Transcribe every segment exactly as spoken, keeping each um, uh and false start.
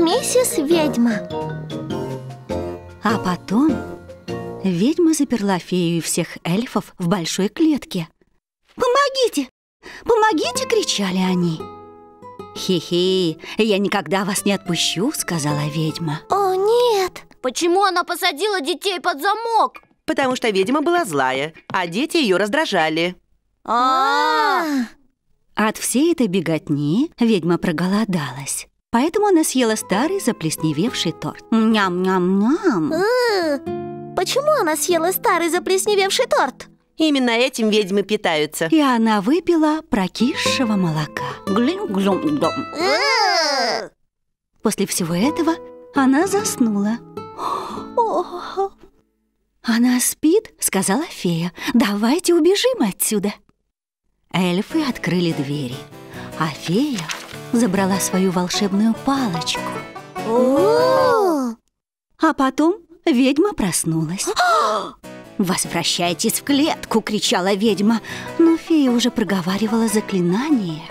миссис Ведьма. А потом ведьма заперла фею и всех эльфов в большой клетке. «Помогите! Помогите!» — кричали они. «Хи-хи, я никогда вас не отпущу», — сказала ведьма. О, нет! Почему она посадила детей под замок? Потому что ведьма была злая, а дети ее раздражали. А-а-а! От всей этой беготни ведьма проголодалась. Поэтому она съела старый заплесневевший торт. Ням-ням-ням. Э, Почему она съела старый заплесневевший торт? Именно этим ведьмы питаются. И она выпила прокисшего молока. Глюм-глюм-глюм. Э, После всего этого она заснула. О, «Она спит», — сказала фея. «Давайте убежим отсюда». Эльфы открыли двери, а фея забрала свою волшебную палочку. О! А потом ведьма проснулась. «Возвращайтесь в клетку!» — кричала ведьма. Но фея уже проговаривала заклинание.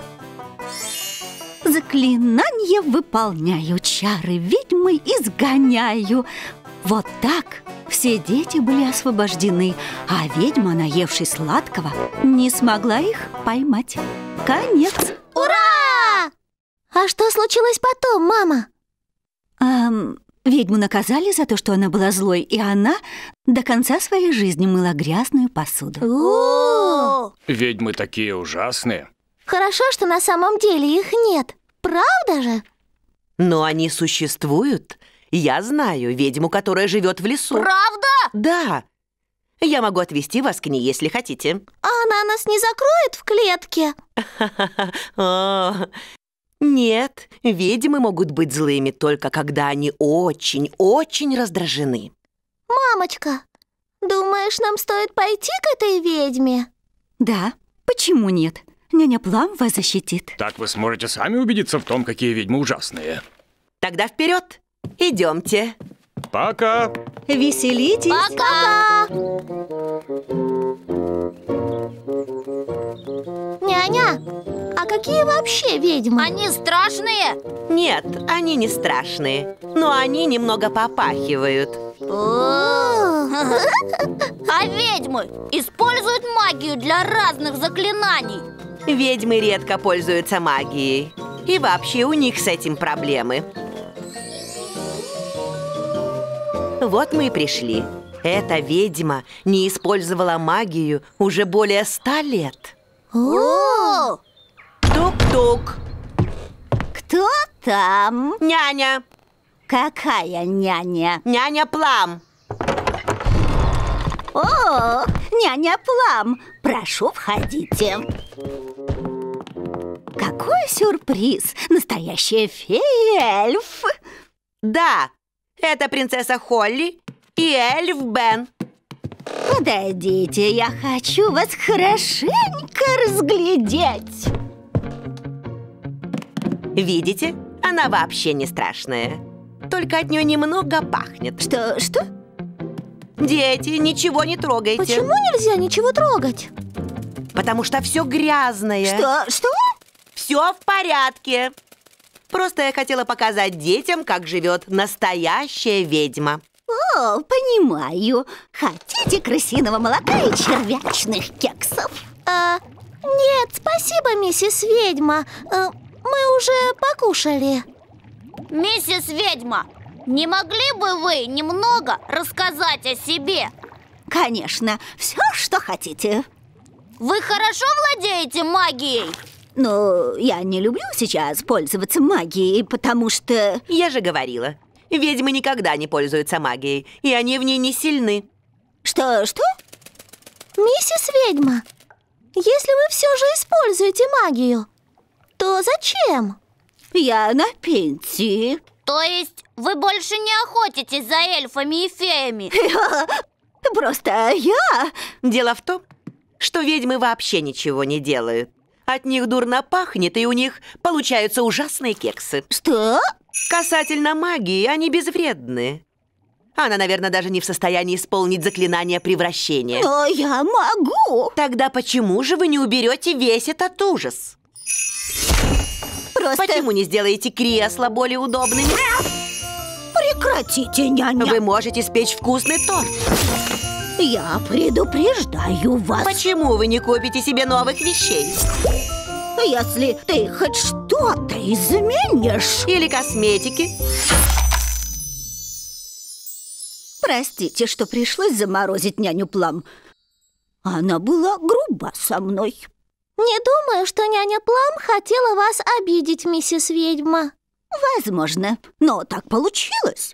«Заклинание выполняю, чары ведьмы изгоняю». Вот так все дети были освобождены, а ведьма, наевшись сладкого, не смогла их поймать. Конец. Ура! А что случилось потом, мама? Эм, ведьму наказали за то, что она была злой, и она до конца своей жизни мыла грязную посуду. О! Ведьмы такие ужасные. Хорошо, что на самом деле их нет. Правда же? Но они существуют. Я знаю ведьму, которая живет в лесу. Правда? Да. Я могу отвезти вас к ней, если хотите. А она нас не закроет в клетке? О, нет, ведьмы могут быть злыми только когда они очень-очень раздражены. Мамочка, думаешь, нам стоит пойти к этой ведьме? Да, почему нет? Няня Плам вас защитит. Так вы сможете сами убедиться в том, какие ведьмы ужасные. Тогда вперед! Идемте. Пока! Веселитесь. Пока! Няня, а какие вообще ведьмы? Они страшные? Нет, они не страшные, но они немного попахивают. О! А ведьмы используют магию для разных заклинаний. Ведьмы редко пользуются магией. И вообще у них с этим проблемы. Вот мы и пришли. Эта ведьма не использовала магию уже более ста лет. О! Тук-тук. Кто там? Няня. Какая няня? Няня Плам. О, няня Плам, прошу, входите. Какой сюрприз! Настоящая фея-эльф. Да, это принцесса Холли и эльф Бен. Подойдите, я хочу вас хорошенько разглядеть. Видите? Она вообще не страшная. Только от нее немного пахнет. Что, что? Дети, ничего не трогайте. Почему нельзя ничего трогать? Потому что все грязное. Что, что? Все в порядке. Просто я хотела показать детям, как живет настоящая ведьма. О, понимаю. Хотите крысиного молока и червячных кексов? А, нет, спасибо, миссис Ведьма. А, мы уже покушали. Миссис Ведьма, не могли бы вы немного рассказать о себе? Конечно, все, что хотите. Вы хорошо владеете магией? Но я не люблю сейчас пользоваться магией, потому что... Я же говорила, ведьмы никогда не пользуются магией, и они в ней не сильны. Что, что? Миссис Ведьма, если вы все же используете магию, то зачем? Я на пенсии. То есть вы больше не охотитесь за эльфами и феями? Просто я... Дело в том, что ведьмы вообще ничего не делают. От них дурно пахнет, и у них получаются ужасные кексы. Что? Касательно магии, они безвредны. Она, наверное, даже не в состоянии исполнить заклинание превращения. Но я могу. Тогда почему же вы не уберете весь этот ужас? Просто... Почему не сделаете кресла более удобными? Прекратите, няня. Вы можете спечь вкусный торт. Я предупреждаю вас. Почему вы не купите себе новых вещей? Если ты хоть что-то изменишь... Или косметики? Простите, что пришлось заморозить няню Плам. Она была груба со мной. Не думаю, что няня Плам хотела вас обидеть, миссис Ведьма. Возможно, но так получилось.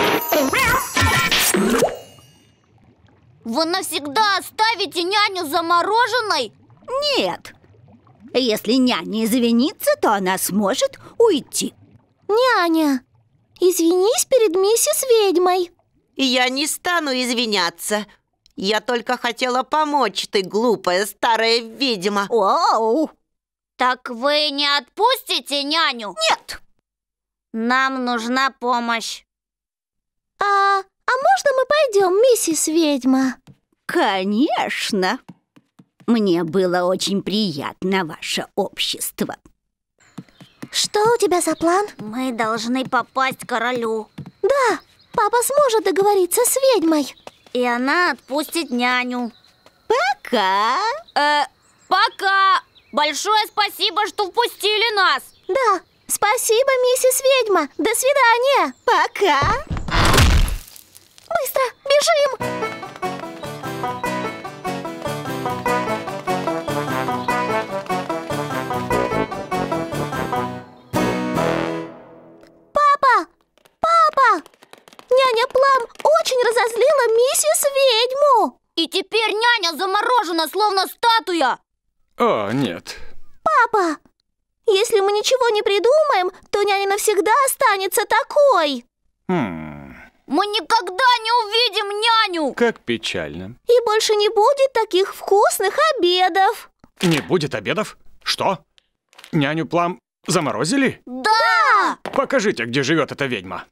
Вы навсегда оставите няню замороженной? Нет. Если няня извинится, то она сможет уйти. Няня, извинись перед миссис Ведьмой. Я не стану извиняться. Я только хотела помочь, ты глупая старая ведьма. Оу! Так вы не отпустите няню? Нет! Нам нужна помощь. А, а можно мы пойдем, миссис Ведьма? Конечно! Мне было очень приятно ваше общество. Что у тебя за план? Мы должны попасть к королю. Да, папа сможет договориться с ведьмой. И она отпустит няню. Пока! Э, пока! Большое спасибо, что впустили нас. Да, спасибо, миссис Ведьма. До свидания. Пока! Быстро, бежим! Папа! Папа! Няня Плам очень разозлила миссис Ведьму. И теперь няня заморожена, словно статуя. О, нет. Папа, если мы ничего не придумаем, то няня навсегда останется такой. Хм, Мы никогда не увидим няню. как печально. И больше не будет таких вкусных обедов. Не будет обедов? Что? Няню Плам заморозили? Да! Покажите, где живет эта ведьма.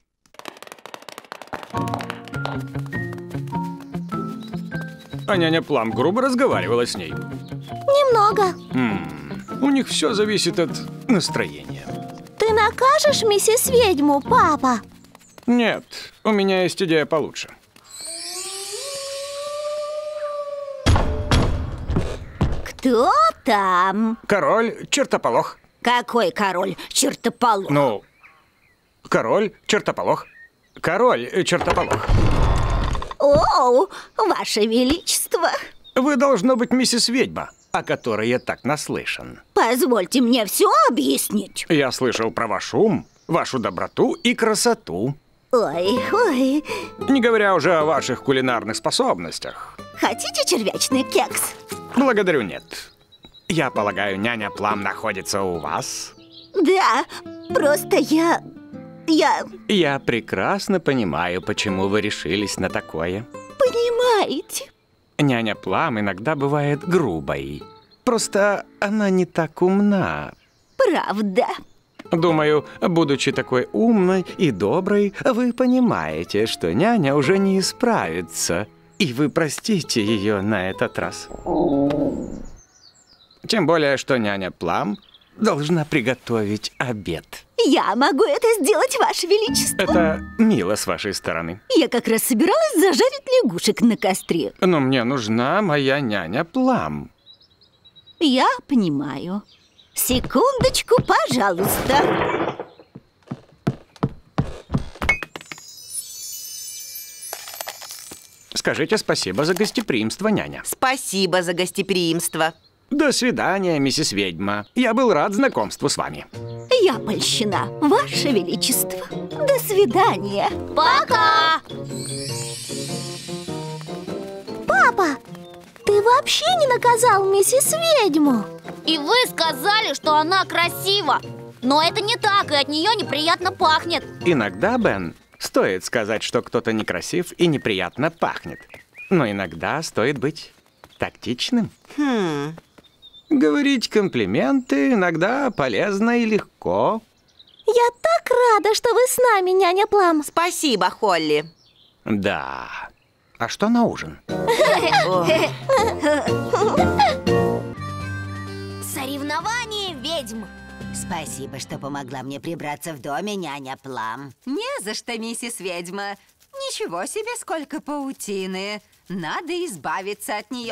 А няня Плам грубо разговаривала с ней. Немного. М, у них все зависит от настроения. Ты накажешь миссис Ведьму, папа? Нет, у меня есть идея получше. Кто там? Король чертополох. Какой король? Чертополох. Ну, король чертополох. Король чертополох. Оу, ваше величество. Вы, должно быть, миссис Ведьма, о которой я так наслышан. Позвольте мне все объяснить. Я слышал про ваш ум, вашу доброту и красоту. Ой, ой. Не говоря уже о ваших кулинарных способностях. Хотите червячный кекс? Благодарю, нет. Я полагаю, няня Плам находится у вас? Да, просто я... Я... Я прекрасно понимаю, почему вы решились на такое. Понимаете? Няня Плам иногда бывает грубой. Просто она не так умна. Правда. Думаю, будучи такой умной и доброй, вы понимаете, что няня уже не исправится. И вы простите ее на этот раз. Тем более, что няня Плам должна приготовить обед. Я могу это сделать, ваше величество. Это мило с вашей стороны. Я как раз собиралась зажарить лягушек на костре. Но мне нужна моя няня Плам. Я понимаю. Секундочку, пожалуйста. Скажите спасибо за гостеприимство, няня. Спасибо за гостеприимство. До свидания, миссис Ведьма. Я был рад знакомству с вами. Я польщена, ваше величество. До свидания. Пока! Папа, ты вообще не наказал миссис Ведьму? И вы сказали, что она красива. Но это не так, и от нее неприятно пахнет. Иногда, Бен, стоит сказать, что кто-то некрасив и неприятно пахнет. Но иногда стоит быть тактичным. Хм. Говорить комплименты иногда полезно и легко. Я так рада, что вы с нами, няня Плам. Спасибо, Холли. Да. А что на ужин? Соревнование ведьм. Спасибо, что помогла мне прибраться в доме, няня Плам. Не за что, миссис Ведьма. Ничего себе, сколько паутины. Надо избавиться от нее.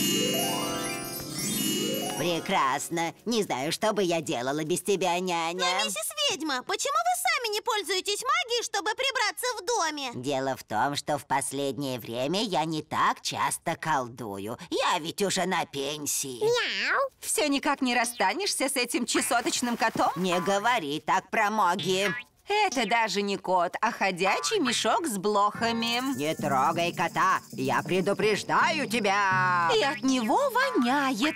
Прекрасно. Не знаю, что бы я делала без тебя, няня. Но, миссис Ведьма, почему вы сами не пользуетесь магией, чтобы прибраться в доме? Дело в том, что в последнее время я не так часто колдую. Я ведь уже на пенсии. Мяу. Все никак не расстанешься с этим чесоточным котом? Не говори так про Моги. Это даже не кот, а ходячий мешок с блохами. Не трогай кота. Я предупреждаю тебя. И от него воняет.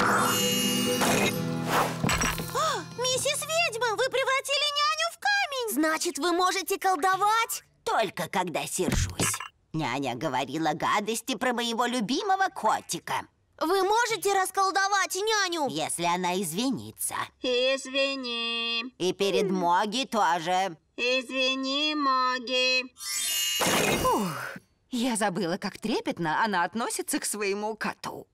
О, миссис Ведьма, вы превратили няню в камень. Значит, вы можете колдовать? Только когда сержусь. Няня говорила гадости про моего любимого котика. Вы можете расколдовать няню? Если она извинится. Извини. И перед Моги тоже. Извини, Моги. Ух, я забыла, как трепетно она относится к своему коту.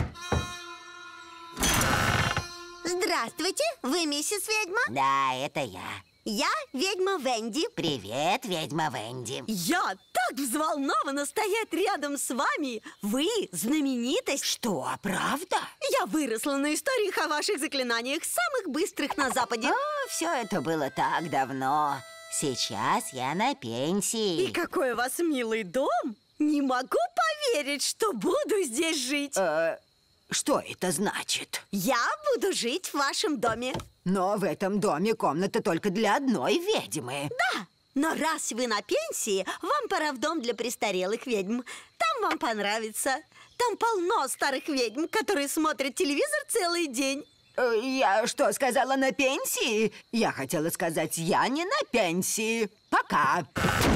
Здравствуйте, вы миссис Ведьма? Да, это я. Я ведьма Венди. Привет, ведьма Венди. Я так взволнована стоять рядом с вами. Вы знаменитость. Что, правда? Я выросла на историях о ваших заклинаниях, самых быстрых на Западе. О, все это было так давно. Сейчас я на пенсии. И какой у вас милый дом. Не могу поверить, что буду здесь жить. Э, что это значит? Я буду жить в вашем доме. Но в этом доме комната только для одной ведьмы. Да, но раз вы на пенсии, вам пора в дом для престарелых ведьм. Там вам понравится. Там полно старых ведьм, которые смотрят телевизор целый день. Э, Я что, сказала на пенсии? Я хотела сказать, я не на пенсии. Пока.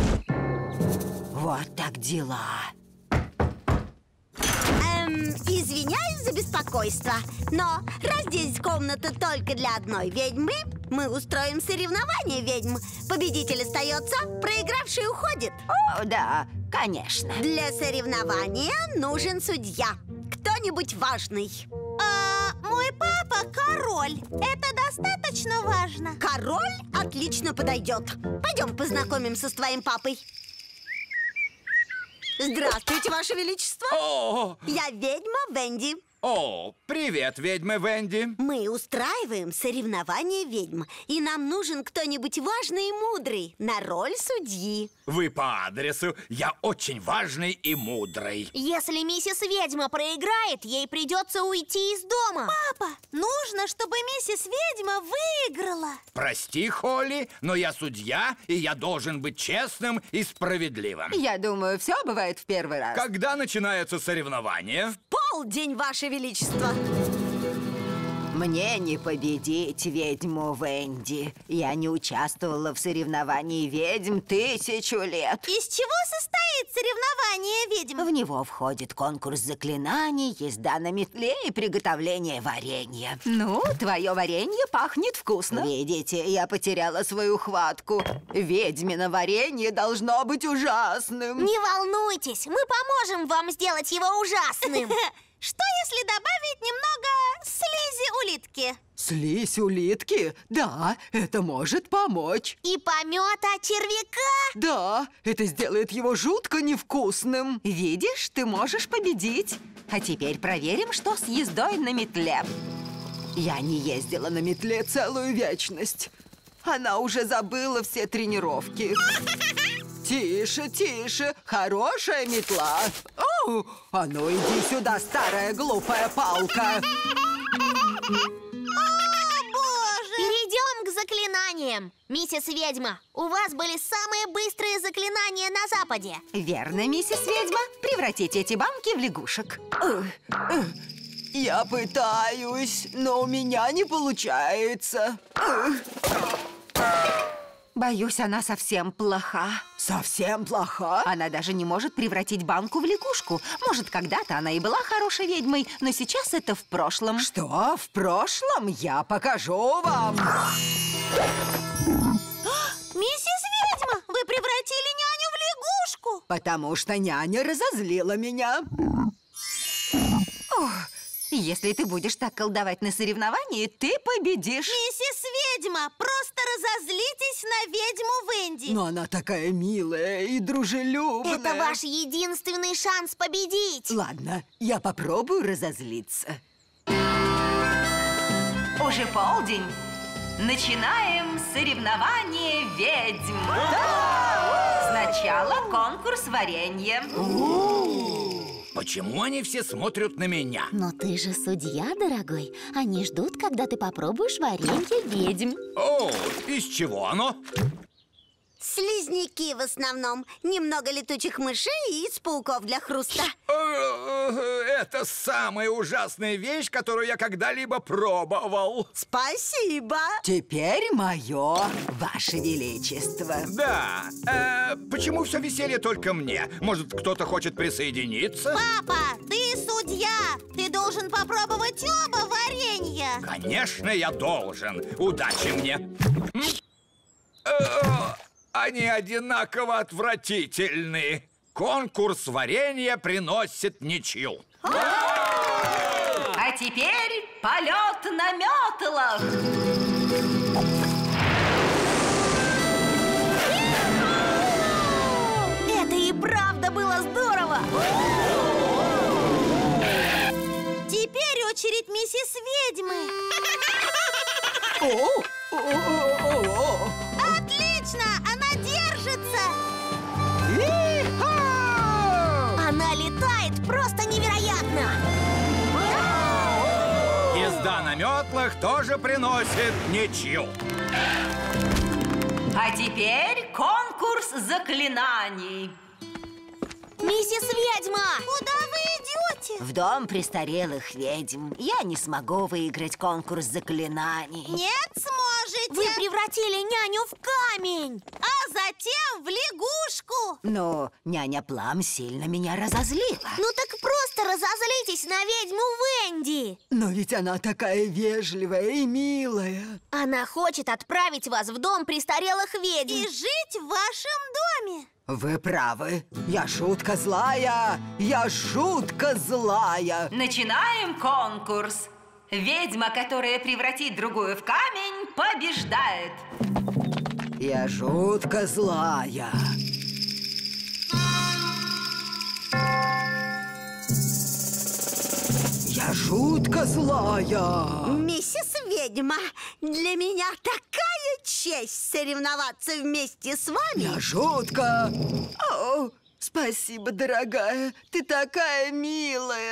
Вот так дела. Эм, извиняюсь за беспокойство, но раз здесь комната только для одной ведьмы, мы устроим соревнование ведьм. Победитель остается, проигравший уходит. О, да, конечно. Для соревнования нужен судья. Кто-нибудь важный. А, мой папа король. Это достаточно важно. Король отлично подойдет. Пойдем познакомимся с твоим папой. Здравствуйте, Ваше Величество. О, Я ведьма Венди. о, привет, ведьма Венди. Мы устраиваем соревнование ведьм, и нам нужен кто-нибудь важный и мудрый на роль судьи. Вы по адресу. Я очень важный и мудрый. Если миссис Ведьма проиграет, ей придется уйти из дома. Папа, нужно, чтобы миссис Ведьма выиграла. Прости, Холли, но я судья, и я должен быть честным и справедливым. Я думаю, все бывает в первый раз. Когда начинается соревнование? Полдень, Ваше Величество. Мне не победить ведьму Венди. Я не участвовала в соревновании ведьм тысячу лет. Из чего состоит соревнование ведьм? В него входит конкурс заклинаний, езда на метле и приготовление варенья. Ну, твое варенье пахнет вкусно. Видите, я потеряла свою хватку. Ведьмино варенье должно быть ужасным. Не волнуйтесь, мы поможем вам сделать его ужасным. Что, если добавить немного слизи улитки? Слизь улитки? Да, это может помочь. И помета червяка? Да, это сделает его жутко невкусным. Видишь, ты можешь победить. А теперь проверим, что с ездой на метле. Я не ездила на метле целую вечность. Она уже забыла все тренировки. Тише, тише, хорошая метла. Оу, а ну иди сюда, старая глупая палка. Перейдем к заклинаниям. Миссис Ведьма, у вас были самые быстрые заклинания на Западе. Верно, миссис Ведьма. Превратите эти банки в лягушек. Я пытаюсь, но у меня не получается. Боюсь, она совсем плоха. Совсем плоха? Она даже не может превратить банку в лягушку. Может, когда-то она и была хорошей ведьмой, но сейчас это в прошлом. Что? В прошлом? Я покажу вам. Миссис Ведьма, вы превратили няню в лягушку. Потому что няня разозлила меня. Ох, если ты будешь так колдовать на соревновании, ты победишь. Миссис ведьма! Просто разозлитесь на ведьму Венди! Но она такая милая и дружелюбная. Это ваш единственный шанс победить. Ладно, я попробую разозлиться. Уже полдень. Начинаем соревнование ведьм. Сначала конкурс варенья. Почему они все смотрят на меня? Но ты же судья, дорогой. Они ждут, когда ты попробуешь варенье ведьм. О, из чего оно? Слизняки в основном. Немного летучих мышей и из пауков для хруста. Это самая ужасная вещь, которую я когда-либо пробовал. Спасибо. Теперь мое, Ваше Величество. Да. Э, почему все веселье только мне? Может, кто-то хочет присоединиться? Папа, ты судья. Ты должен попробовать оба варенья. Конечно, я должен. Удачи мне. М? Э, Они одинаково отвратительны. Конкурс варенья приносит ничью. А теперь полет на метлах. Это и правда было здорово. Теперь очередь миссис Ведьмы. О, о, о, о, о. Отлично, она держится. Она летает просто невероятно. Езда на метлах тоже приносит ничью. А теперь конкурс заклинаний. Миссис Ведьма! Куда вы идете? В дом престарелых ведьм. Я не смогу выиграть конкурс заклинаний. Нет, сможете. Вы превратили няню в камень. А затем в лягушку. Но няня Плам сильно меня разозлила. Ну так просто разозлитесь на ведьму Венди. Но ведь она такая вежливая и милая. Она хочет отправить вас в дом престарелых ведьм. И жить в вашем доме. Вы правы. Я жутко злая. Я жутко злая. Начинаем конкурс. Ведьма, которая превратит другую в камень, побеждает. Я жутко злая. Я жутко злая. Миссис Ведьма, для меня такая честь соревноваться вместе с вами. Я жутко... О, спасибо, дорогая. Ты такая милая.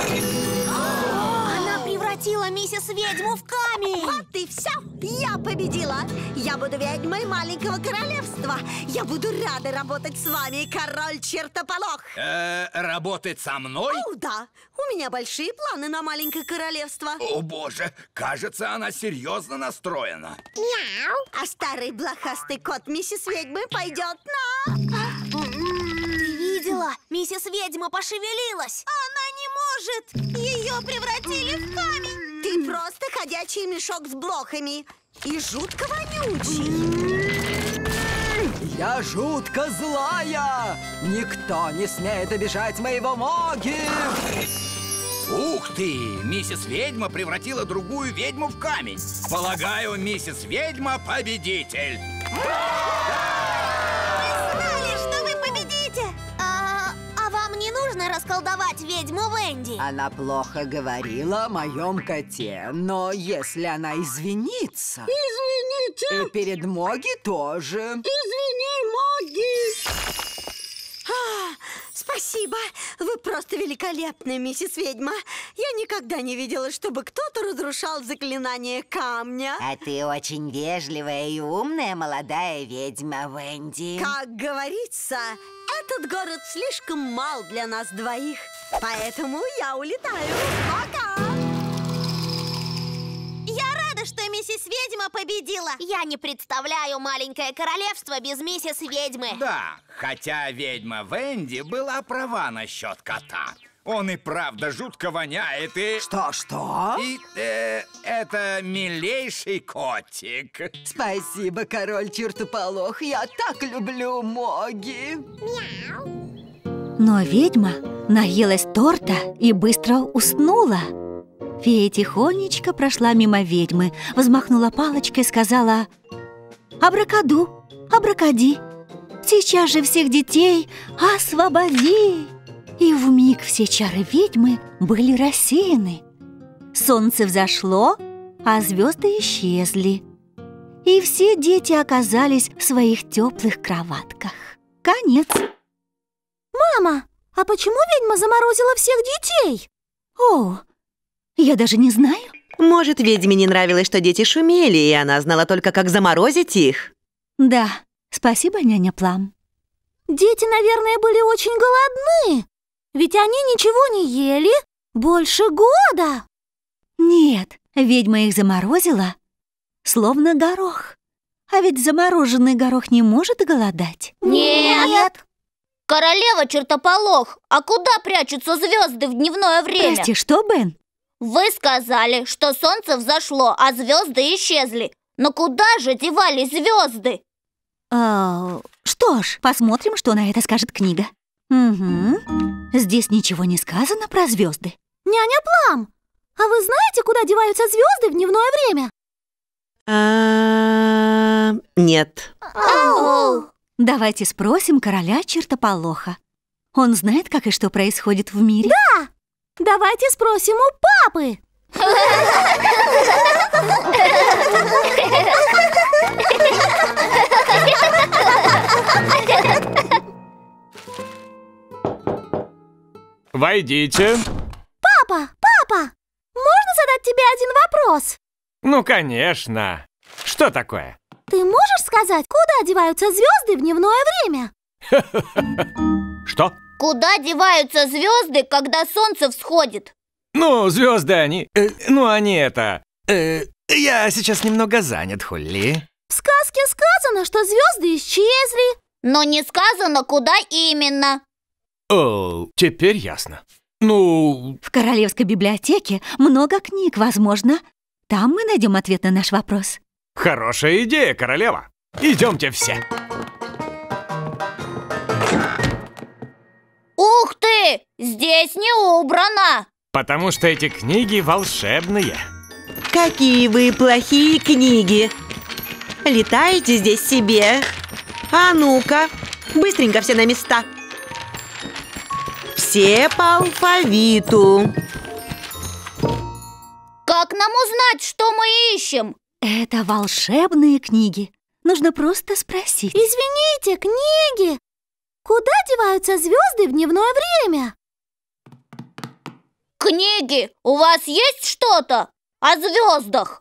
Она превратила миссис Ведьму в камень. Вот и все. Я победила. Я буду ведьмой маленького королевства. Я буду рада работать с вами, король Чертополох. Э, работать со мной? О, да. У меня большие планы на маленькое королевство. О, боже, кажется, она серьезно настроена. Мяу. А старый блохастый кот миссис Ведьмы пойдет на... Ты видела? Миссис Ведьма пошевелилась. Она не может. Ее превратили в камень. Ты просто ходячий мешок с блохами. И жутко вонючий. Я жутко злая. Никто не смеет обижать моего Моги. Ух ты! Миссис Ведьма превратила другую ведьму в камень. Полагаю, миссис Ведьма победитель. Знали, что вы победите. А, а вам не нужно расколдовать ведьму Венди? Она плохо говорила о моем коте, но если она извинится... Извините! И перед Моги тоже. Извини, Моги. А, спасибо. Вы просто великолепная, миссис Ведьма. Я никогда не видела, чтобы кто-то разрушал заклинание камня. А ты очень вежливая и умная молодая ведьма, Венди. Как говорится, этот город слишком мал для нас двоих. Поэтому я улетаю. Пока! Я рада, что миссис Ведьма победила. Я не представляю маленькое королевство без миссис Ведьмы. Да, хотя ведьма Венди была права насчет кота. Он и правда жутко воняет и... Что-что? И э, это милейший котик. Спасибо, король Чертополох. Я так люблю Моги. Но ведьма наелась торта и быстро уснула. Фея тихонечко прошла мимо ведьмы, взмахнула палочкой и сказала: «Абракаду, абракади, сейчас же всех детей освободи!» И вмиг все чары ведьмы были рассеяны. Солнце взошло, а звезды исчезли. И все дети оказались в своих теплых кроватках. Конец. Мама, а почему ведьма заморозила всех детей? О, я даже не знаю. Может, ведьме не нравилось, что дети шумели, и она знала только, как заморозить их? Да, спасибо, няня Плам. Дети, наверное, были очень голодны. Ведь они ничего не ели больше года. Нет, ведьма их заморозила, словно горох. А ведь замороженный горох не может голодать. Нет! Королева Чертополох, а куда прячутся звезды в дневное время? Прости, что, Бен? Вы сказали, что солнце взошло, а звезды исчезли. Но куда же девались звезды? А, что ж, посмотрим, что на это скажет книга. Угу. Здесь ничего не сказано про звезды. Няня Плам, а вы знаете, куда деваются звезды в дневное время? А, нет. Давайте спросим короля Чертополоха. Он знает, как и что происходит в мире? Да! Давайте спросим у папы. Войдите. Папа, папа, можно задать тебе один вопрос? Ну, конечно. Что такое? Ты можешь сказать, куда деваются звезды в дневное время? Что? Куда деваются звезды, когда солнце всходит? Ну, звезды они... э, ну, они это... э, я сейчас немного занят, Холли. В сказке сказано, что звезды исчезли. Но не сказано, куда именно. О, теперь ясно. Ну... В королевской библиотеке много книг, возможно. Там мы найдем ответ на наш вопрос. Хорошая идея, королева. Идемте все. Ух ты! Здесь не убрано. Потому что эти книги волшебные. Какие вы плохие книги. Летаете здесь себе. А ну-ка, быстренько все на места. Все по алфавиту. Как нам узнать, что мы ищем? Это волшебные книги. Нужно просто спросить. Извините, книги. Куда деваются звезды в дневное время? Книги, у вас есть что-то о звездах?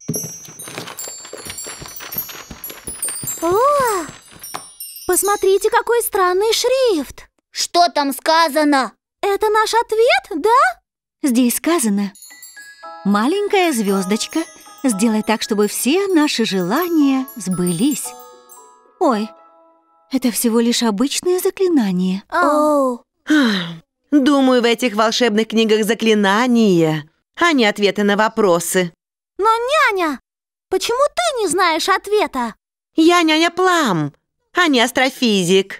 О, посмотрите, какой странный шрифт. Что там сказано? Это наш ответ, да? Здесь сказано: маленькая звездочка, сделай так, чтобы все наши желания сбылись. Ой, это всего лишь обычное заклинание. Оу. Думаю, в этих волшебных книгах заклинания, а не ответы на вопросы. Но, няня, почему ты не знаешь ответа? Я няня Плам, а не астрофизик.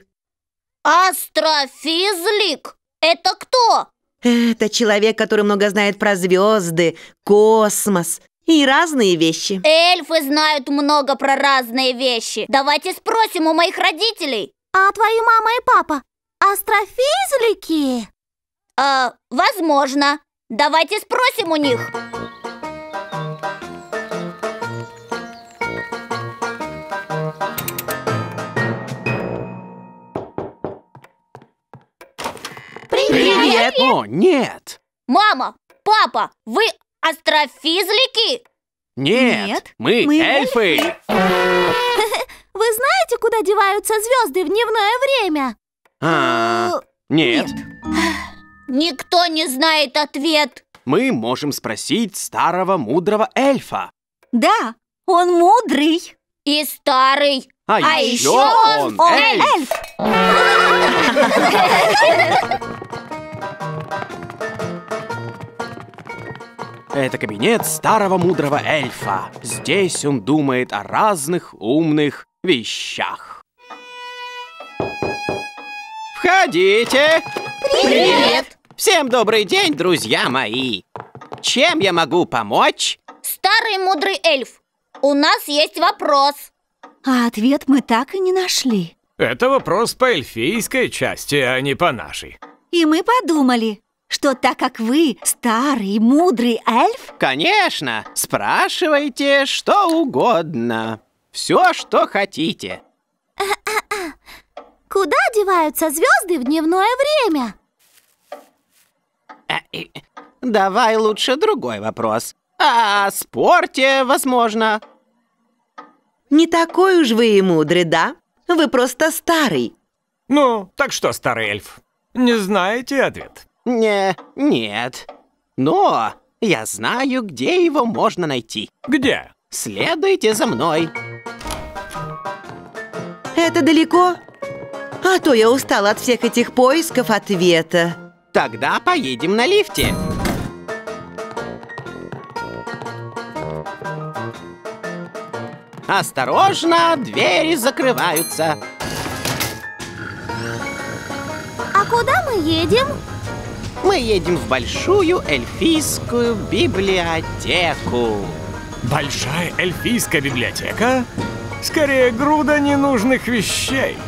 Астрофизлик? Это кто? Это человек, который много знает про звезды, космос и разные вещи. Эльфы знают много про разные вещи. Давайте спросим у моих родителей. А твои мама и папа астрофизлики? А, возможно. Давайте спросим у них. Привет! О, нет! Мама, папа, вы астрофизлики? Нет, Нет, мы, мы эльфы. Вы знаете, куда деваются звезды в дневное время? А, нет. Никто не знает ответ. Мы можем спросить старого мудрого эльфа. Да, он мудрый. И старый. А, А еще еще он, он эльф. Это кабинет старого мудрого эльфа. Здесь он думает о разных умных вещах. Входите! Привет! Всем добрый день, друзья мои! Чем я могу помочь? Старый мудрый эльф, у нас есть вопрос. А ответ мы так и не нашли. Это вопрос по эльфийской части, а не по нашей. И мы подумали, что так как вы старый мудрый эльф... Конечно, спрашивайте что угодно. Все, что хотите. Куда деваются звезды в дневное время? Давай лучше другой вопрос. О спорте, возможно. Не такой уж вы и мудрый, да? Вы просто старый. Ну, так что, старый эльф, не знаете ответ? Не, нет. Но я знаю, где его можно найти. Где? Следуйте за мной. Это далеко? А то я устала от всех этих поисков ответа. Тогда поедем на лифте. Осторожно, двери закрываются. А куда мы едем? Мы едем в большую эльфийскую библиотеку. Большая эльфийская библиотека? Скорее, груда ненужных вещей.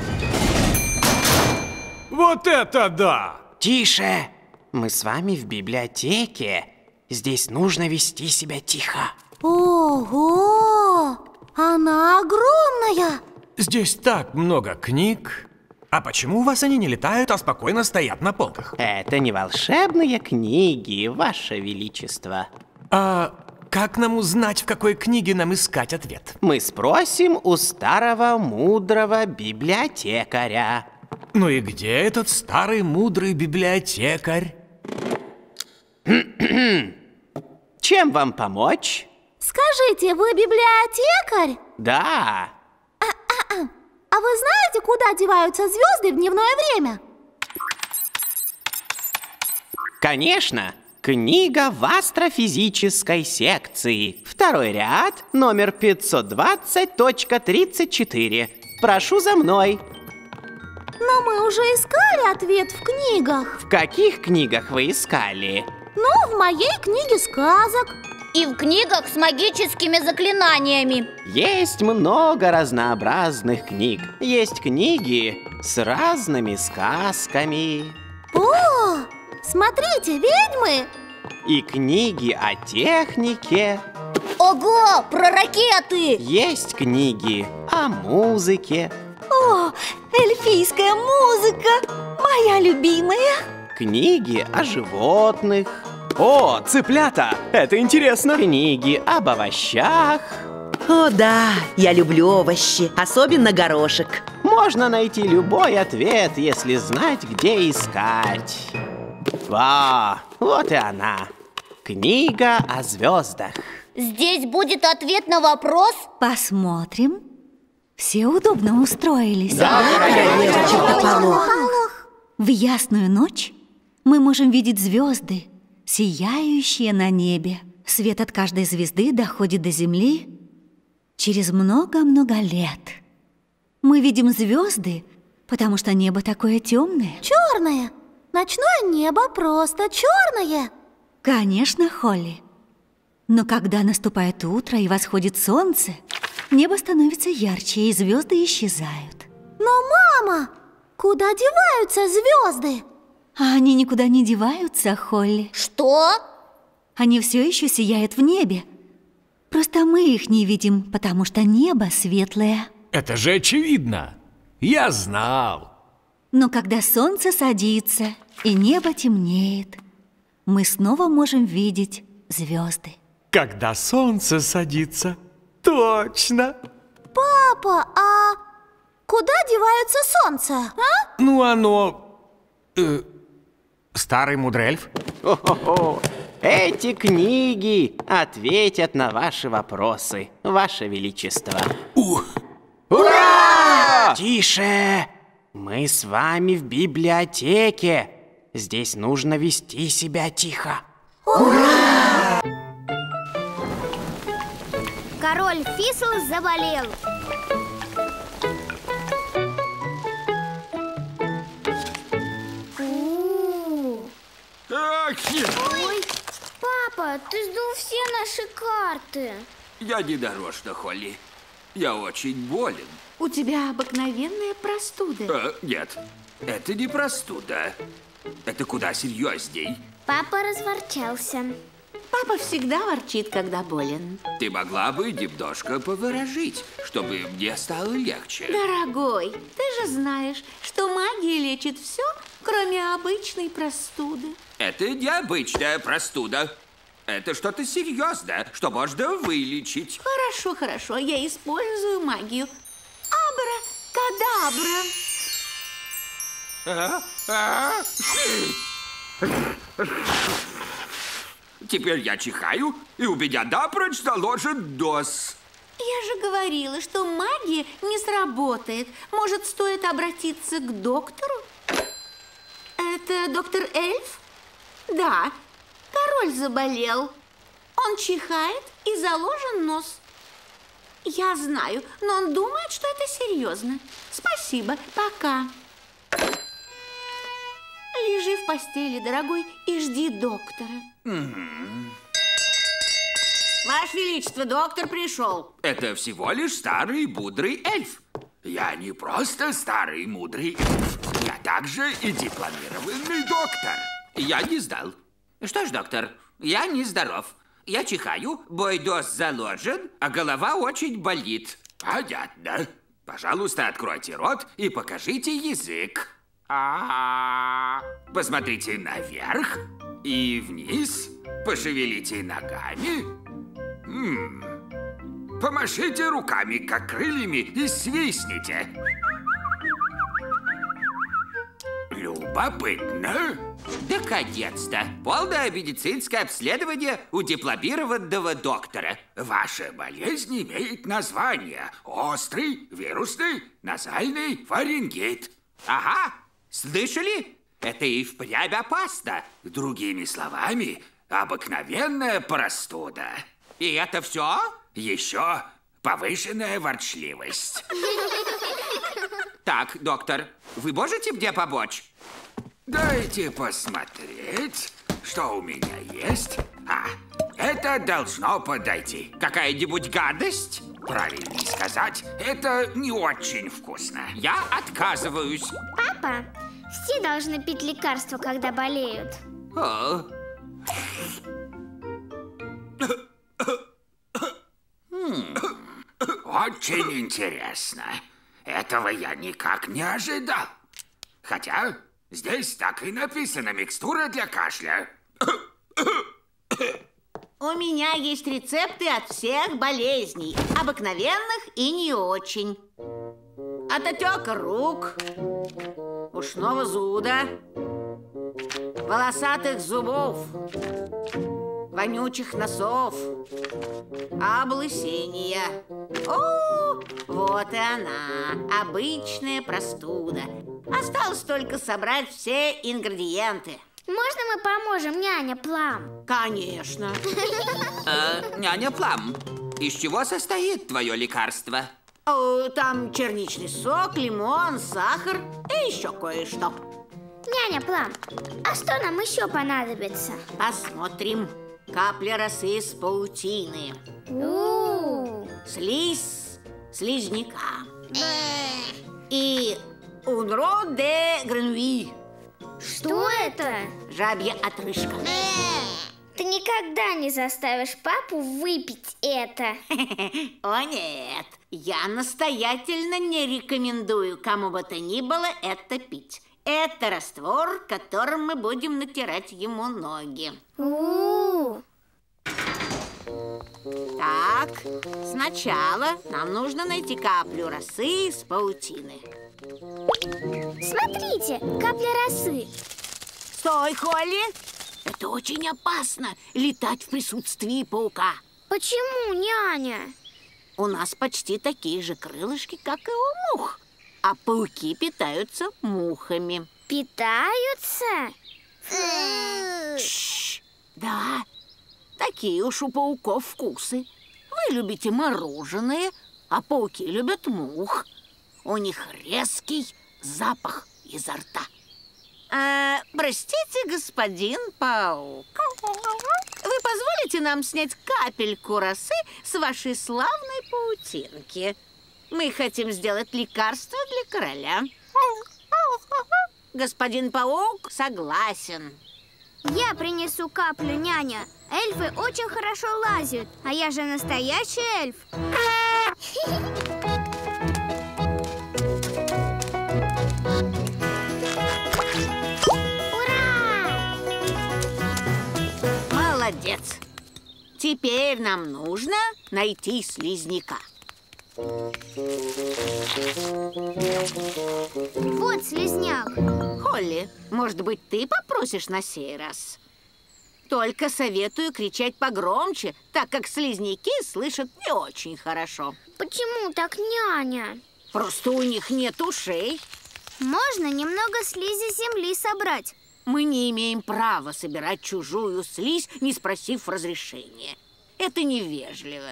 Вот это да! Тише! Мы с вами в библиотеке. Здесь нужно вести себя тихо. Ого! Она огромная! Здесь так много книг. А почему у вас они не летают, а спокойно стоят на полках? Это не волшебные книги, Ваше Величество. А как нам узнать, в какой книге нам искать ответ? Мы спросим у старого мудрого библиотекаря. Ну и где этот старый мудрый библиотекарь? Чем вам помочь? Скажите, вы библиотекарь? Да. А вы знаете, куда деваются звезды в дневное время? Конечно. Книга в астрофизической секции. Второй ряд, номер пятьсот двадцать точка тридцать четыре. Прошу за мной. Но мы уже искали ответ в книгах. В каких книгах вы искали? Ну, в моей книге сказок. И в книгах с магическими заклинаниями. Есть много разнообразных книг. Есть книги с разными сказками. О, смотрите, ведьмы! И книги о технике. Ого, про ракеты! Есть книги о музыке. О, эльфийская музыка! Моя любимая! Книги о животных. О, цыплята! Это интересно! Книги об овощах. О да, я люблю овощи, особенно горошек. Можно найти любой ответ, если знать, где искать. Во, вот и она. Книга о звездах. Здесь будет ответ на вопрос? Посмотрим. Все удобно устроились. Да, конечно, чертополох. В ясную ночь мы можем видеть звезды, сияющие на небе. Свет от каждой звезды доходит до Земли через много-много лет. Мы видим звезды, потому что небо такое темное. Черное. Ночное небо просто черное. Конечно, Холли. Но когда наступает утро и восходит солнце, небо становится ярче, и звезды исчезают. Но, мама, куда деваются звезды? А они никуда не деваются, Холли. Что? Они все еще сияют в небе. Просто мы их не видим, потому что небо светлое. Это же очевидно. Я знал. Но когда солнце садится и небо темнеет, мы снова можем видеть звезды. Когда солнце садится, точно. Папа, а куда девается солнце, а? Ну, оно... Э, старый мудрый эльф. О-хо-хо. Эти книги ответят на ваши вопросы, Ваше Величество. Ух. Ура! Тише! Мы с вами в библиотеке. Здесь нужно вести себя тихо. Ура! Король Фисл заболел. Ой, Папа, ты сдул все наши карты. Я не нарочно, Холли. Я очень болен. У тебя обыкновенная простуда. А, нет, это не простуда. Это куда серьезней. Папа разворчался. Папа всегда ворчит, когда болен. Ты могла бы немножко поворожить, чтобы мне стало легче. Дорогой, ты же знаешь, что магия лечит все, кроме обычной простуды. Это необычная простуда. Это что-то серьезное, что можно вылечить. Хорошо, хорошо, я использую магию. Абра-кадабра. А? А? Теперь я чихаю, и у меня напрочь наложен нос. Я же говорила, что магия не сработает. Может, стоит обратиться к доктору? Это доктор Эльф? Да, король заболел. Он чихает и заложен нос. Я знаю, но он думает, что это серьезно. Спасибо, пока. Лежи в постели, дорогой, и жди доктора. Mm-hmm. Ваше Величество, доктор пришел. Это всего лишь старый мудрый эльф. Я не просто старый мудрый эльф. Я также и дипломированный доктор. Я не сдал. Что ж, доктор, я не здоров. Я чихаю, мой нос заложен, а голова очень болит. Понятно. Пожалуйста, откройте рот и покажите язык. А-а-а. Посмотрите наверх и вниз. Пошевелите ногами. М-м. Помашите руками, как крыльями, и свистните. Любопытно. Наконец-то! Полное медицинское обследование у дипломированного доктора. Ваша болезнь имеет название. Острый, вирусный, назальный фарингит. Ага, слышали? Это и впрямь опасно. Другими словами, обыкновенная простуда. И это все? Еще повышенная ворчливость. Так, доктор, вы можете мне помочь? Дайте посмотреть, что у меня есть. А, это должно подойти. Какая-нибудь гадость? Правильнее сказать, это не очень вкусно. Я отказываюсь. Папа, все должны пить лекарства, когда болеют. О. Очень интересно. Этого я никак не ожидал. Хотя здесь так и написано: микстура для кашля. У меня есть рецепты от всех болезней, обыкновенных и не очень. От отека рук, ушного зуда, волосатых зубов, вонючих носов, облысения. О, вот и она, обычная простуда. Осталось только собрать все ингредиенты. Можно мы поможем, няня Плам? Конечно. Э, няня Плам, из чего состоит твое лекарство? О, там черничный сок, лимон, сахар и еще кое-что. Няня Плам, а что нам еще понадобится? Посмотрим. Капля росы из паутины. У-у-у. Слизь слизняка. И унро де гренуи. Что это? Жабья отрыжка. Ты никогда не заставишь папу выпить это. О нет, я настоятельно не рекомендую кому бы то ни было это пить. Это раствор, которым мы будем натирать ему ноги. У-у-у. Так, сначала нам нужно найти каплю росы из паутины. Смотрите, капля росы. Стой, Холли! Это очень опасно, летать в присутствии паука. Почему, няня? У нас почти такие же крылышки, как и у мух. А пауки питаются мухами. Питаются? Шш, да, такие уж у пауков вкусы. Вы любите мороженое, а пауки любят мух. У них резкий запах изо рта. А, простите, господин паук. Вы позволите нам снять капельку росы с вашей славной паутинки? Мы хотим сделать лекарство для короля. Господин паук согласен. Я принесу каплю, няня. Эльфы очень хорошо лазят, а я же настоящий эльф. Ура! Молодец. Теперь нам нужно найти слизняка. Вот слизняк. Холли, может быть, ты попросишь на сей раз? Только советую кричать погромче, так как слизняки слышат не очень хорошо. Почему так, няня? Просто у них нет ушей. Можно немного слизи земли собрать. Мы не имеем права собирать чужую слизь, не спросив разрешения. Это невежливо.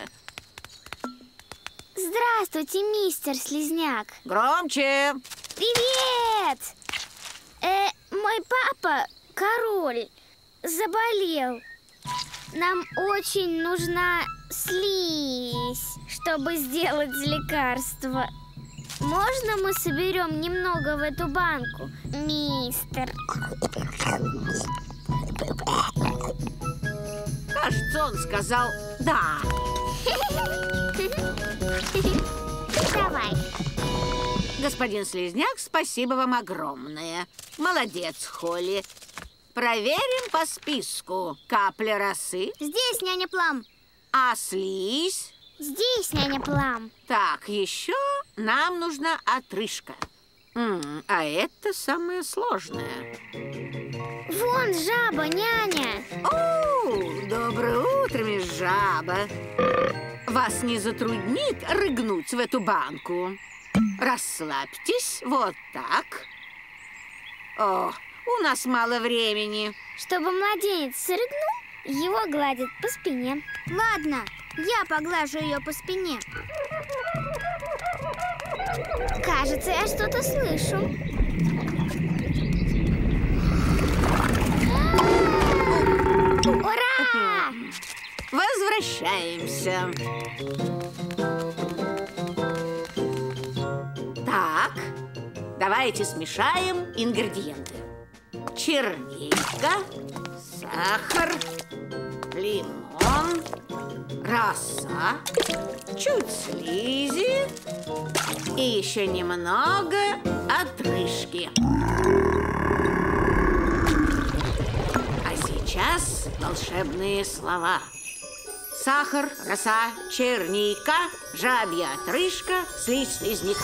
Здравствуйте, мистер Слизняк. Громче. Привет! Э, мой папа, король, заболел. Нам очень нужна слизь, чтобы сделать лекарство. Можно мы соберем немного в эту банку, мистер? Кажется, он сказал «да». Давай. Господин Слизняк, спасибо вам огромное. Молодец, Холли. Проверим по списку. Капля росы. Здесь, няня Плам. А слизь? Здесь, няня Плам. Так, еще нам нужна отрыжка. М-м, а это самое сложное. Вон жаба, няня. О, доброе утро, мисс Жаба. Вас не затруднит рыгнуть в эту банку? Расслабьтесь, вот так. О, у нас мало времени. Чтобы младенец срыгнул, его гладят по спине. Ладно, я поглажу ее по спине. Кажется, я что-то слышу. Ура! Возвращаемся. Так, давайте смешаем ингредиенты. Черника, сахар, лимон, роса, чуть слизи и еще немного отрыжки. А сейчас волшебные слова. Сахар, роса, черника, жабья отрыжка, слизь слизняка.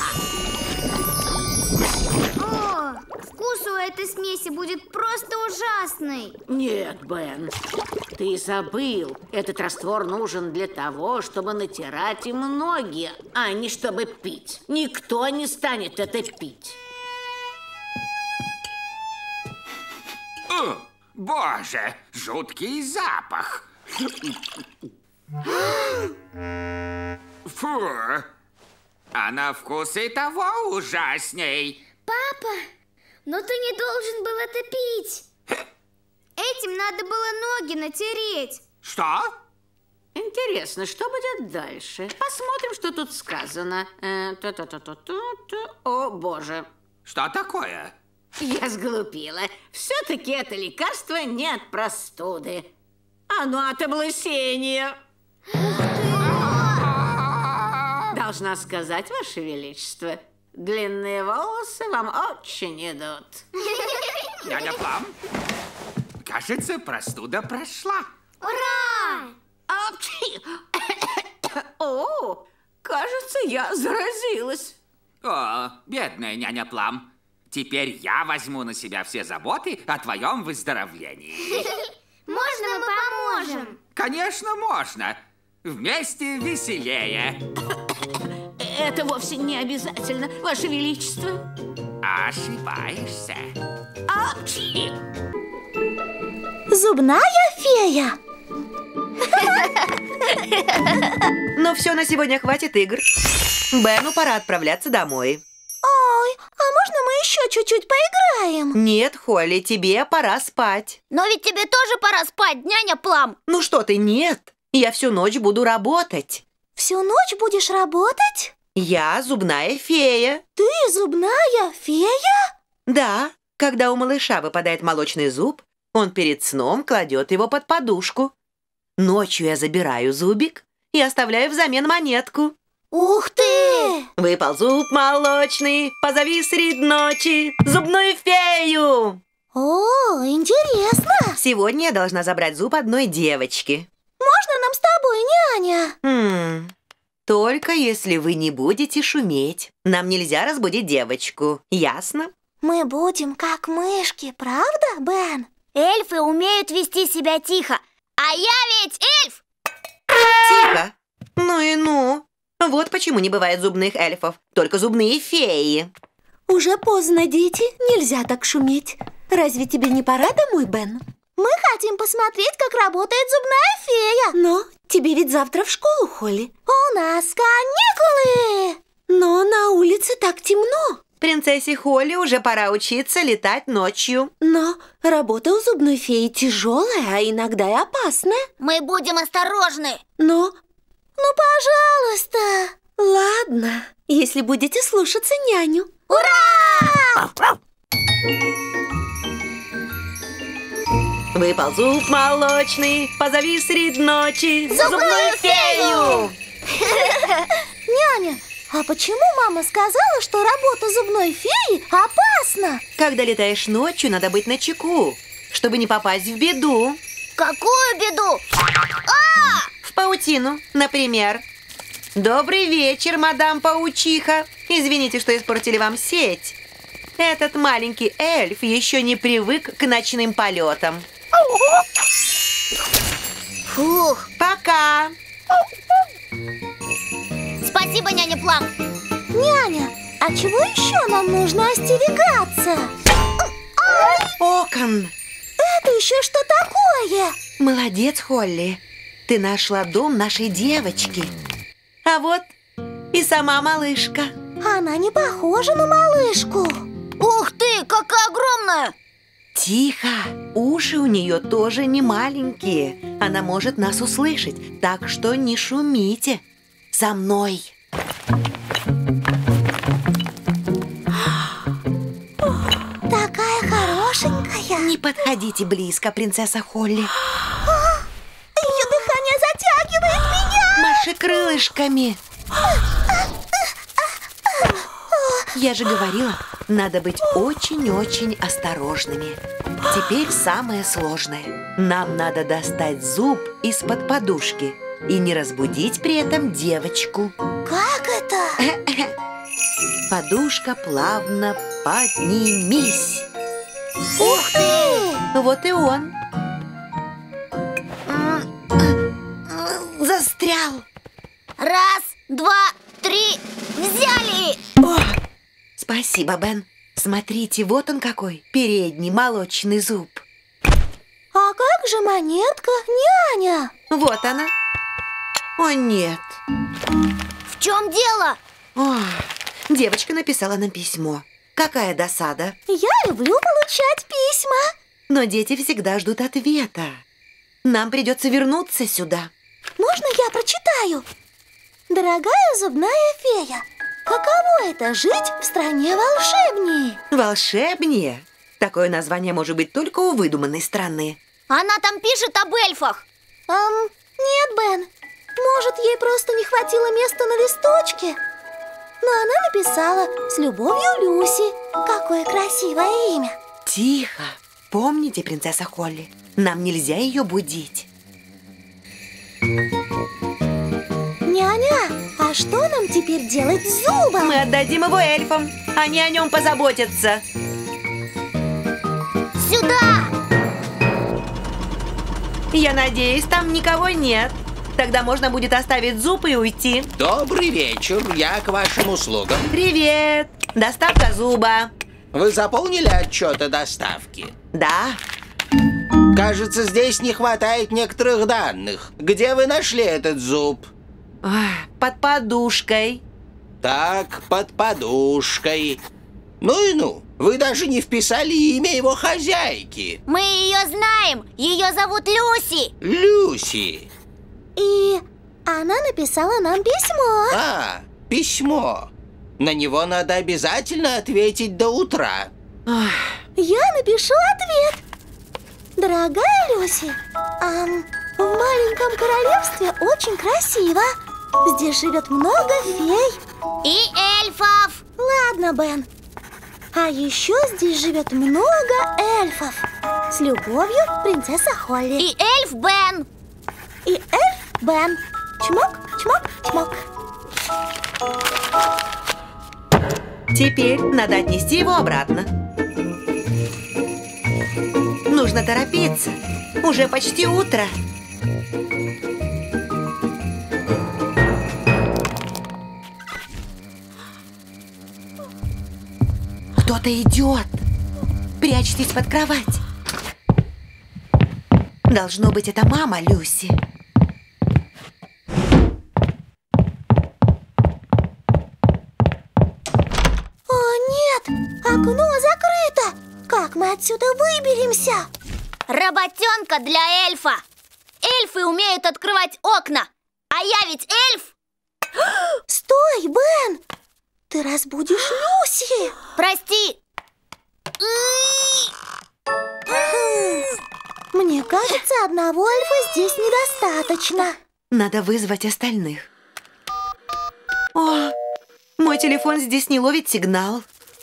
О, вкус у этой смеси будет просто ужасный. Нет, Бен, ты забыл. Этот раствор нужен для того, чтобы натирать им ноги, а не чтобы пить. Никто не станет это пить. О, боже, жуткий запах. Фу, а на вкус и того ужасней. Папа, но ты не должен был это пить. Этим надо было ноги натереть. Что? Интересно, что будет дальше? Посмотрим, что тут сказано. Э, та-та-та-та-та-та. О, боже. Что такое? Я сглупила. Все-таки это лекарство не от простуды. Оно от облысения. Должна сказать, Ваше Величество, длинные волосы вам очень идут. Няня Плам, кажется, простуда прошла. Ура! Апчхи! О, кажется, я заразилась. О, бедная няня Плам. Теперь я возьму на себя все заботы о твоем выздоровлении. Можно мы поможем? Конечно, можно. Вместе веселее. Это вовсе не обязательно, Ваше Величество. Ошибаешься. Апчхи! Зубная фея. Ну все, на сегодня хватит игр. Бену пора отправляться домой. Ой, а можно мы еще чуть-чуть поиграем? Нет, Холли, тебе пора спать. Но ведь тебе тоже пора спать, няня Плам. Ну что ты, нет. Я всю ночь буду работать. Всю ночь будешь работать? Я зубная фея. Ты зубная фея? Да, когда у малыша выпадает молочный зуб, он перед сном кладет его под подушку. Ночью я забираю зубик и оставляю взамен монетку. Ух ты! Выпал зуб молочный, позови средь ночи зубную фею. О, интересно. Сегодня я должна забрать зуб одной девочки. Можно нам с тобой, няня? Хм, только если вы не будете шуметь. Нам нельзя разбудить девочку, ясно? Мы будем как мышки, правда, Бен? Эльфы умеют вести себя тихо, а я ведь эльф! Тихо? Ну и ну. Вот почему не бывает зубных эльфов, только зубные феи. Уже поздно, дети, нельзя так шуметь. Разве тебе не пора домой, Бен? Мы хотим посмотреть, как работает зубная фея. Но тебе ведь завтра в школу, Холли. У нас каникулы. Но на улице так темно. Принцессе Холли уже пора учиться летать ночью. Но работа у зубной феи тяжелая, а иногда и опасная. Мы будем осторожны. Но... Ну, пожалуйста. Ладно, если будете слушаться няню. Ура! Выпал зуб молочный, позови средь ночи зубную фею. Няня, а почему мама сказала, что работа зубной феи опасна? Когда летаешь ночью, надо быть начеку, чтобы не попасть в беду. Какую беду? А! В паутину, например. Добрый вечер, мадам паучиха. Извините, что испортили вам сеть. Этот маленький эльф еще не привык к ночным полетам. Фух. Пока. Спасибо, няня Плам. Няня, а чего еще нам нужно остерегаться? Окон. Это еще что такое? Молодец, Холли. Ты нашла дом нашей девочки. А вот и сама малышка. Она не похожа на малышку. Ух ты, какая огромная! Тихо, уши у нее тоже не маленькие. Она может нас услышать, так что не шумите. За мной. Такая хорошенькая. Не подходите близко, принцесса Холли. Ее дыхание затягивает меня. Маши крылышками. Я же говорила, надо быть очень-очень осторожными. Теперь самое сложное. Нам надо достать зуб из-под подушки и не разбудить при этом девочку. Как это? Подушка плавно поднимись. Ух ты! Вот и он. Застрял. Раз, два, три, взяли! О, спасибо, Бен. Смотрите, вот он какой, передний молочный зуб. А как же монетка, няня? Вот она. О, нет. В чем дело? О, девочка написала нам письмо. Какая досада. Я люблю получать письма. Но дети всегда ждут ответа. Нам придется вернуться сюда. Можно я прочитаю? Дорогая зубная фея, каково это жить в стране волшебнее? Волшебнее? Такое название может быть только у выдуманной страны. Она там пишет об эльфах. Эм, нет, Бен. Может, ей просто не хватило места на листочке? Но она написала «С любовью, Люси». Какое красивое имя. Тихо. Помните, принцесса Холли, нам нельзя ее будить. Няня, а что нам теперь делать с зубом? Мы отдадим его эльфам. Они о нем позаботятся. Сюда! Я надеюсь, там никого нет. Тогда можно будет оставить зуб и уйти. Добрый вечер, я к вашим услугам. Привет! Доставка зуба. Вы заполнили отчет о доставке? Да. Кажется, здесь не хватает некоторых данных. Где вы нашли этот зуб? Ой, под подушкой. Так, под подушкой. Ну и ну, вы даже не вписали имя его хозяйки. Мы ее знаем, ее зовут Люси. Люси. И она написала нам письмо. А, письмо. На него надо обязательно ответить до утра. Я напишу ответ. Дорогая Люси, ам, в маленьком королевстве очень красиво. Здесь живет много фей. И эльфов. Ладно, Бен. А еще здесь живет много эльфов. С любовью, принцесса Холли. И эльф Бен. И эльф Бен. Чмок, чмок, чмок. Теперь надо отнести его обратно. Нужно торопиться. Уже почти утро. Кто-то идет. Прячьтесь под кровать. Должно быть, это мама Люси. О, нет! Окно закрыто! Как мы отсюда выберемся? Работенка для эльфа. Эльфы умеют открывать окна. А я ведь эльф. Стой, Бен! Ты разбудишь Люси. Прости. Мне кажется, одного эльфа здесь недостаточно. Надо вызвать остальных. О, мой телефон здесь не ловит сигнал.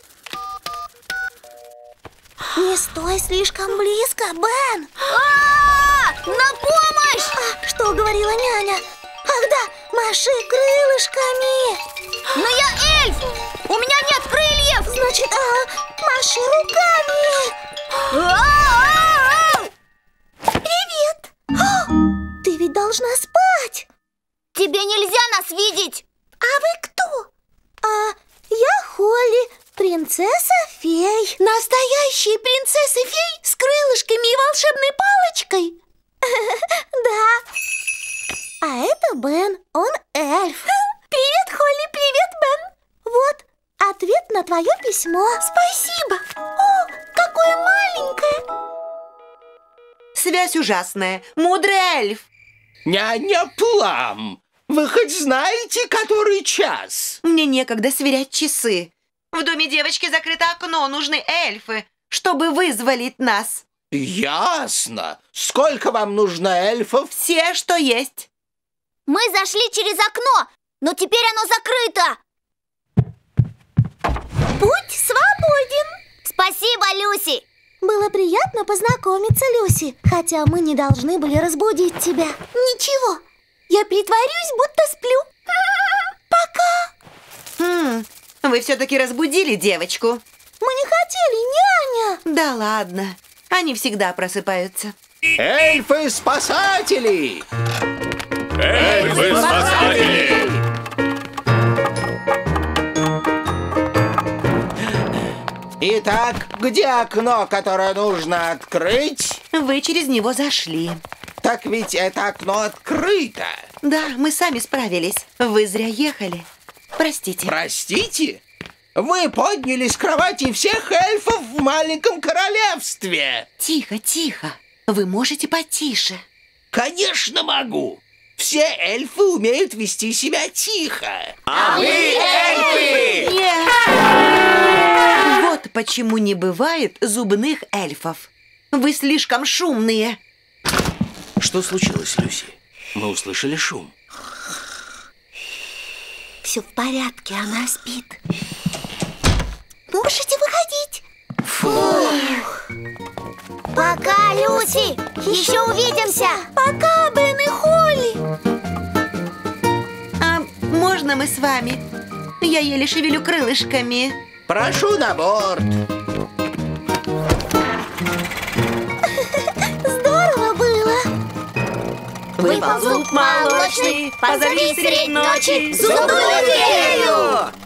Не стой слишком близко, Бен. А-а-а! На помощь! А, что говорила няня? Ах да, маши крылышками. Но я эльф! У меня нет крыльев! Значит, а, маши руками. А-а-а! Привет! О, ты ведь должна спать. Тебе нельзя нас видеть. А вы кто? А, я Холли, принцесса-фей. Настоящие принцессы-фей с крылышками и волшебной палочкой? Да. А это Бен, он эльф. Привет, Холли, привет, Бен. Вот, ответ на твое письмо. Спасибо. О, какое маленькое. Связь ужасная. Мудрый эльф. Няня Плам, вы хоть знаете, который час? Мне некогда сверять часы. В доме девочки закрыто окно, нужны эльфы, чтобы вызволить нас. Ясно. Сколько вам нужно эльфов? Все, что есть. Мы зашли через окно, но теперь оно закрыто. Путь свободен. Спасибо, Люси. Было приятно познакомиться, Люси. Хотя мы не должны были разбудить тебя. Ничего, я притворюсь, будто сплю. Пока. Хм, вы все-таки разбудили девочку. Мы не хотели, няня. Да ладно, они всегда просыпаются. Эльфы-спасатели! Эльфы-спасатели! Итак, где окно, которое нужно открыть? Вы через него зашли. Так ведь это окно открыто. Да, мы сами справились. Вы зря ехали. Простите. Простите? Вы подняли с кровати всех эльфов в маленьком королевстве. Тихо, тихо. Вы можете потише? Конечно, могу. Все эльфы умеют вести себя тихо. А вы эльфы! Нет. Вот почему не бывает зубных эльфов. Вы слишком шумные. Что случилось, Люси? Мы услышали шум. Все в порядке, она спит. Можете выходить. Фух. Пока, Люси. Еще увидимся. Пока, Бен и Холли. А можно мы с вами? Я еле шевелю крылышками. Прошу на борт. Здорово было. Выпал зуб молочный, позови средь ночи зубную фею.